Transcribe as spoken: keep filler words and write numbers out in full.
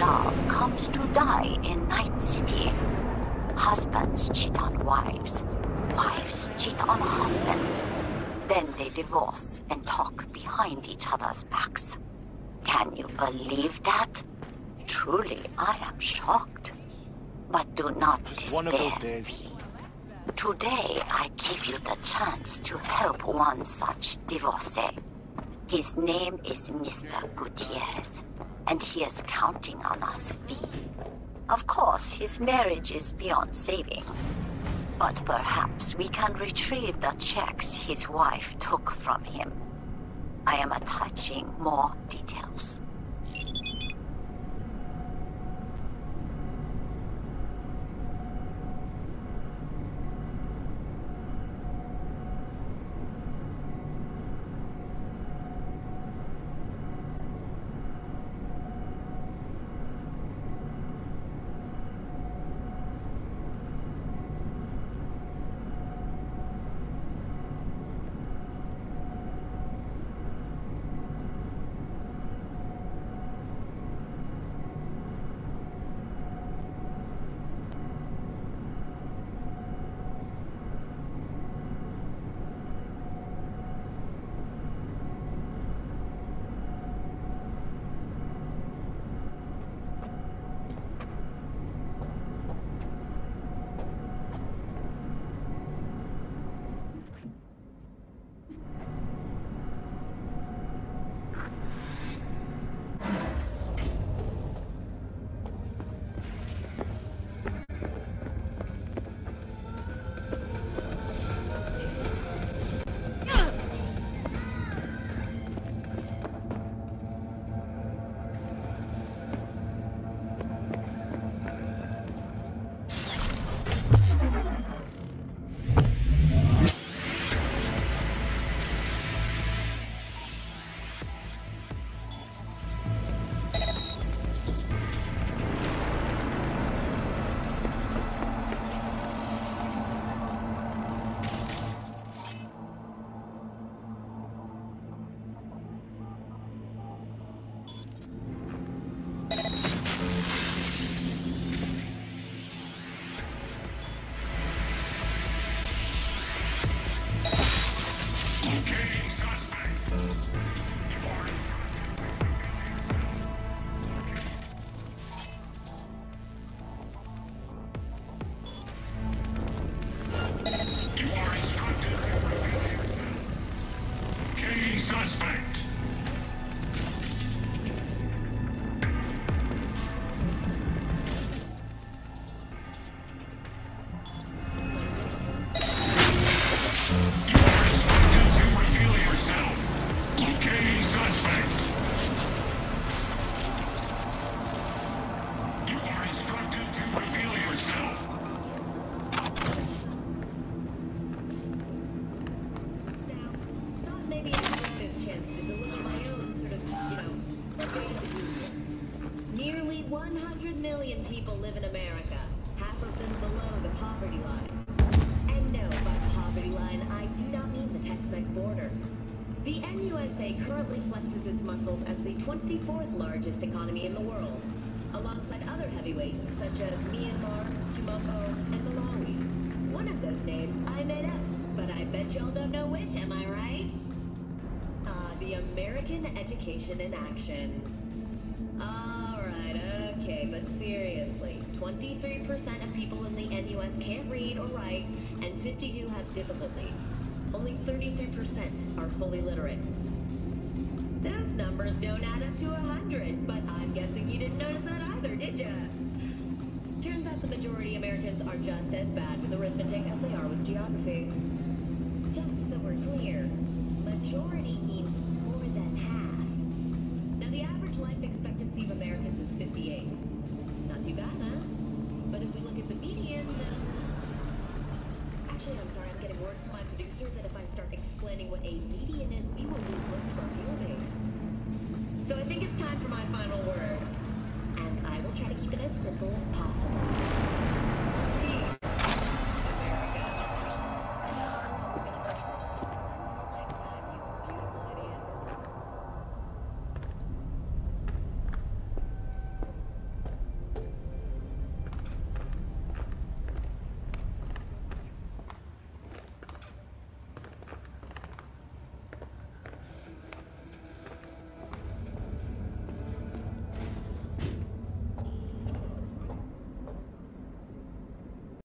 love comes to die in Night City. Husbands cheat on wives. Wives cheat on husbands. Then they divorce and talk behind each other's backs. Can you believe that? Truly, I am shocked. But do not despair. One of those days. V. Today, I give you the chance to help one such divorcee. His name is Mister Gutierrez, and he is counting on us, V. Of course, his marriage is beyond saving. But perhaps we can retrieve the checks his wife took from him. I am attaching more details. Suspect. one hundred million people live in America, half of them below the poverty line. And no, by poverty line, I do not mean the Tex-Mex border. The N U S A currently flexes its muscles as the twenty-fourth largest economy in the world, alongside other heavyweights such as Myanmar, Tomoko, and Malawi. One of those names I made up, but I bet y'all don't know which, am I right? Ah, uh, the American Education in Action. Alright, okay, but seriously, twenty-three percent of people in the N U S can't read or write, and fifty-two have difficulty. Only thirty-three percent are fully literate. Those numbers don't add up to a hundred, but I'm guessing you didn't notice that either, did ya? Turns out the majority Americans are just as bad with arithmetic as they are with geography. Just so we're clear, majority means more than half. Now the average life expectancy of Americans is fifty-eight. Not too bad, huh? But if we look at the median, then... Actually, I'm sorry, I'm getting word from my producer that if I start explaining what a median is, we will lose most of our viewer base. So I think it's time for my final word. And I will try to keep it as simple as possible.